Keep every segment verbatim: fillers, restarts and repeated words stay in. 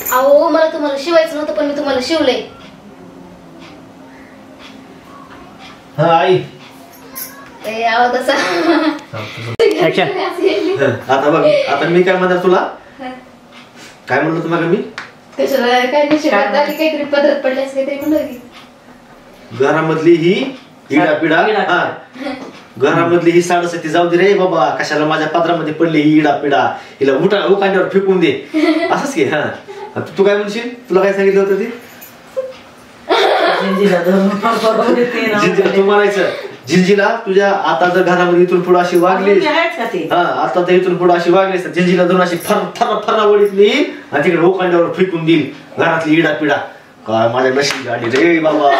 अहो मला तुम्हाला शिवायचं नव्हतं पण मी तुम्हाला शिवलंय. हा आई ते आवाज असा. ऍक्शन. आता बघ आता मी काय म्हणणार तुला काय म्हणलं तुम्हाला मी कशाला काय नशिबात आली काहीतरी पदरात पडल्यास काहीतरी म्हणलं की घरामधली ही इडा पिडा हा घरामधली ही साडसती जाऊ दे रे बाबा कशाला माझ्या पदरामध्ये पडली ही इडा पिडा हिला उठा उकांड्यावर फेकून दे असंच की. हा तू काय म्हणशील तुला काय सांगितलं होतं ते झिंजीला तू म्हणायचं झिंजीला तुझ्या आता जर घरामध्ये इथून पुढे अशी वागली हा आता तर इथून पुढे अशी वागलीस तर झिंजीला धरून अशी फर फर फर वडीतली आणि तिकडे उकांड्यावर फेकून देईल घरातली इडा पिडा काय माझ्या नशीब गाडी रे बाबा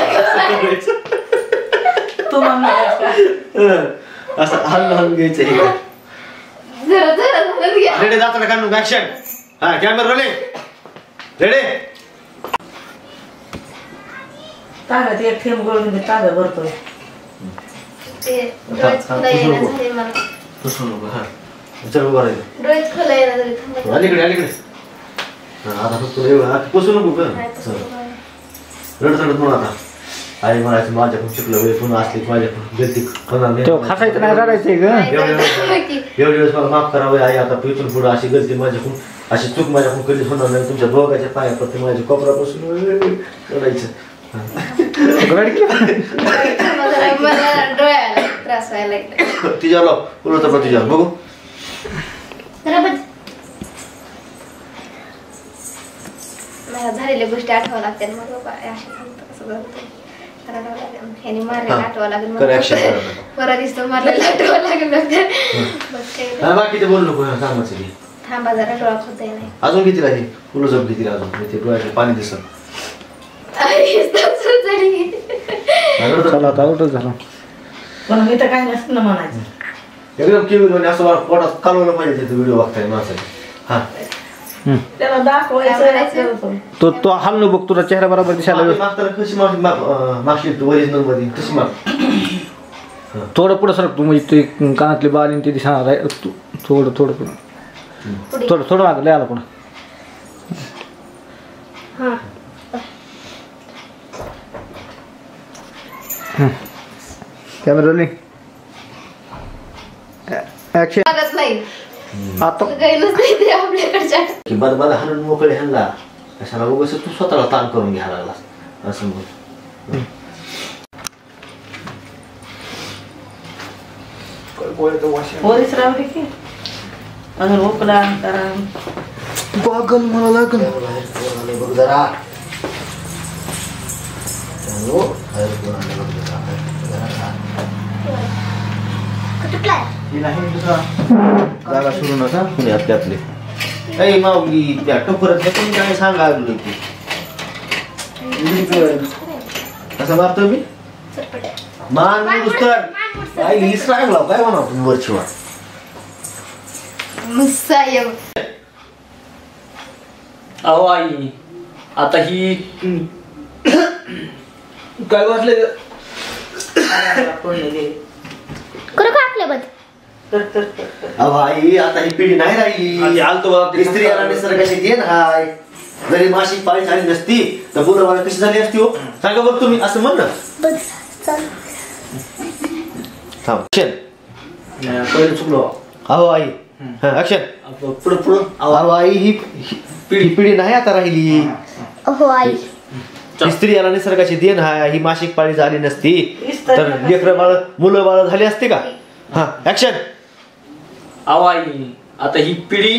असं हलून हलून घ्यायचं हे रेडे जाताना काढून ऍक्शन. हा कॅमेरा रोले रेडे. तागात एक थेंब गळून तागा भरतोय. डोळ्यात खोला अलीकडे अलीकडे आता फक्त पोसू नको का रडत रडत म्हणून आता आई म्हणायचं माझ्याकडून चुकलं वेळ पुन्हा असली माझ्याकडून गलती होणार नाही हसायचं नाही रडायचंय ग. एवढे दिवस मला माफ करावे आई आता इथून पुढे अशी गलती माझ्याकडून अशी चूक माझ्याकडून कधीच होणार नाही तुमच्या दोघांच्या पायापरती माझ्या कोपरापासून रडायचं. डोळ्याला त्रास व्हायला लागला तिच्यावर लाव पुढं तर तिच्यावर बघू मला झालेल्या गोष्टी आठवावं लागतात मग बाबा अशा कसं ह्यानी मारलेला आठवावं लागेल परत दिसतो मारलेला आठवावं लागेल. बाकी ते बोल नको सांगायचं थांबा जरा डोळा खोदता नाही अजून किती राहील फुलं जप किती अजून ते डोळ्याचे पाणी दिसत चला आता उठच झाला पण मी तर काय नसतं ना म्हणायचं एकदम केवळ असं पोटात कालवलं पाहिजे व्हिडिओ बघताय माणसाने. हा त्याला दाखवायचं तो तो हाल बघ तुला चेहरा बरोबर दिसायला मागताना कशी मागली तू ओरिजिनल मध्ये तशी माग थोडं पुढं सरक तू म्हणजे तू कानातली बाल ते दिसणार आहे तू थोडं थोडं पुढं थोडं थोडं माग लय आला पुढं. Camera rolling action. आता की बद बद हाणून मोकळे ह्यांना कशाला उगाच तू स्वतःला ताण करून घ्यायला लागला असं मग पोरीस राहू दे की अजून उपला करा बघल मला लागल बघ जरा जागा सोडू नका कुणी आपल्यातले काही माऊली त्या टोकरत कोणी काय सांगा लागलो की कसं मारतो मी मान नुसतं आई इसरायला काय म्हणा तुम्ही वरची वा अहो आई आता ही काय वाटलं करू का आपल्या बद अहो आई आता ही पिढी नाही राहिली आलतो स्त्री निसर्गाशी देण हाय जरी मासिक पाळी झाली नसती तर बोलवायला कशी झाली असती हो सांगा बघ तुम्ही असं म्हण ना थांब पहिले चुकलो अहो आई अक्षर पुढं पुढं अहो आई ही पिढी पिढी नाही आता राहिली हो आई स्त्री याला निसर्गाची देण हाय ही मासिक पाळी झाली नसती तर लेकरं बाळ मुलं बाळ झाली असते का हा ऍक्शन अहो आई आता ही पिढी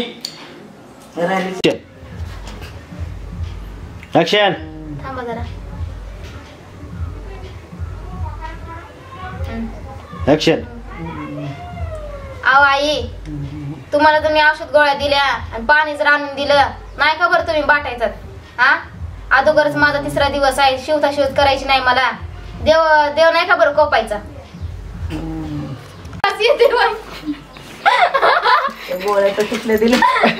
ऍक्शन थांबा जरा ऍक्शन अहो आई तुम्हाला तुम्ही औषध गोळ्या दिल्या आणि पाणी जर आणून दिलं नाही खबर तुम्ही बाटायचं हा अगोदरच माझा तिसरा दिवस आहे शिवता शिवत करायची नाही मला देव देव नाही खबर कोपायचा गोळ्या तर कुठल्या दिल्या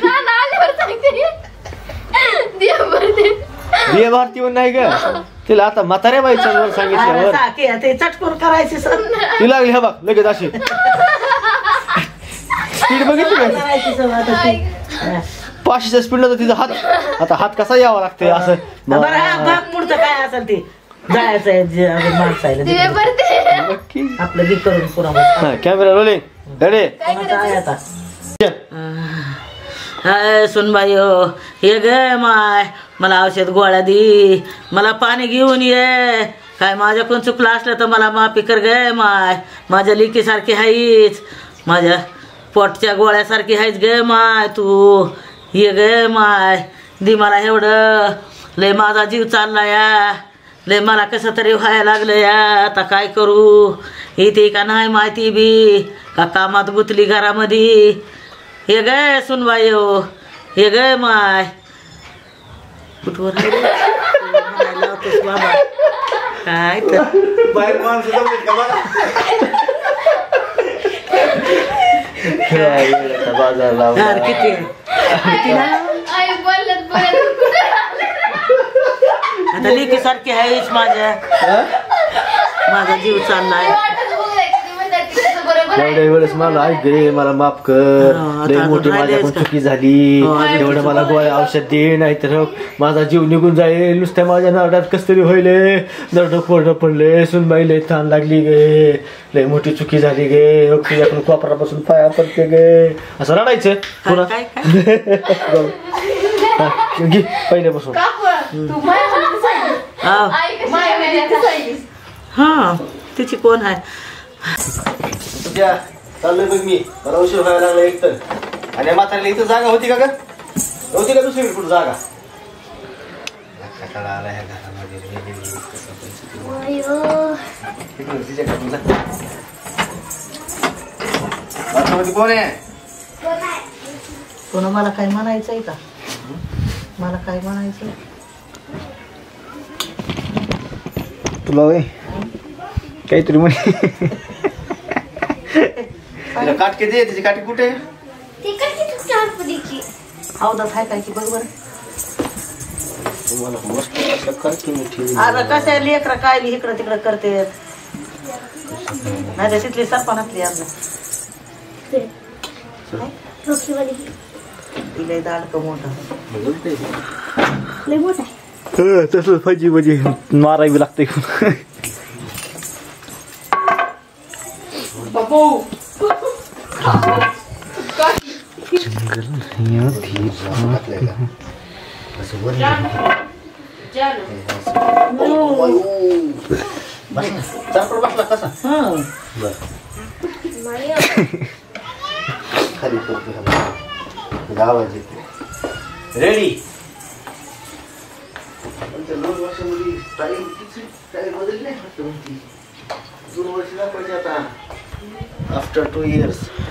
दिया भारती म्हणून नाही का तिला आता म्हाताऱ्या बाईच्या सांगितल्यावर ते चटकून करायची सर ती लागली हा बघ लगेच अशी स्पीड बघितली का पाचशेच्या स्पीडला तर तिचा हात आता हात कसा यावा लागते असं बरं हा भाग मुडतं काय असेल ते जायचं आहे जे आपण माणसायला दिवे भरते. आपलं बी करून पुरा कॅमेरा रोलिंग रेडी आहे आता हाय सुनबाई हो हे ग माय मला औषध गोळ्या दे मला पाणी घेऊन ये काय माझ्याकडून चुकलं असलं तर मला माफी कर ग माय माझ्या लिकीसारखी हायच माझ्या पोटच्या गोळ्यासारखी हायच ग माय तू ये ग माय दे मला एवढं लय माझा जीव चालला या लय मला कसं तरी व्हायला लागलं या आता काय करू इथे का नाही माहिती बी का कामात गुतली घरामध्ये हे ग सुनबाई हो हे ग माय कुठवर लावतोस बाबा काय तर बाहेर माणसं बाजार लावला यार किती आई बोलत बोलत कुठे आता लेकी सारखी आहेच माझ्या माझा जीव चाललाय वाटत बघायचं ती म्हणतात की तसं बरोबर आहे. एवढ्या वेळेस मला ऐक गे मला माफ कर हा, लय आता मोठी राहिलेच माझ्याकडून का? चुकी झाली हो, अजून एवढं चुकी मला गोळ्या औषध दे नाही तर माझा जीव निघून जाईल नुसत्या माझ्या नारडात कस तरी होईल दर्द कोरडं पडले सुनबाई लय ताण लागली गे लय मोठी चुकी झाली गे तुझ्याकडून कोपरापासून पाया पडते गे असं रडायचं पुन्हा काय काय हा, घे पहिल्यापासून तू माय म्हणते सांगितलं. हा आई कशी माय म्हणते सांगितलीस. हा तिची कोण आहे तुझ्या चाललोय बघ मी मला उशीर व्हायला लागला एक तर आणि म्हातारीला इथं जागा होती का ग होती का दुसरी कुठं जागा कंटाळा आला ह्या घरामध्ये. तिकडं तिच्याकडून जा. बाथरूममध्ये कोण आहे कोण मला काय म्हणायचंय का मला काय म्हणायचंय तुला वय काहीतरी म्हणे तिला काटके दे त्याची काटके कुठे आहे? अवदात आहे काय की बरोबर तुम्हाला मस्त असं काटके मी ठेवली. आता कसं आहे लेकरं काय बी इकडं तिकडं करते नाही तर तिथली सरपणातली आपलं तिला दाडकं मोठं हं, तसंच पाहिजे म्हणजे मारावी लागते चारपड बसला कसा हं खाली करतो गावाची रेडी दोन वर्षामध्ये टाईम टाईम बदलली नाही दोन वर्ष दाखवायचे आता आफ्टर टू इयर्स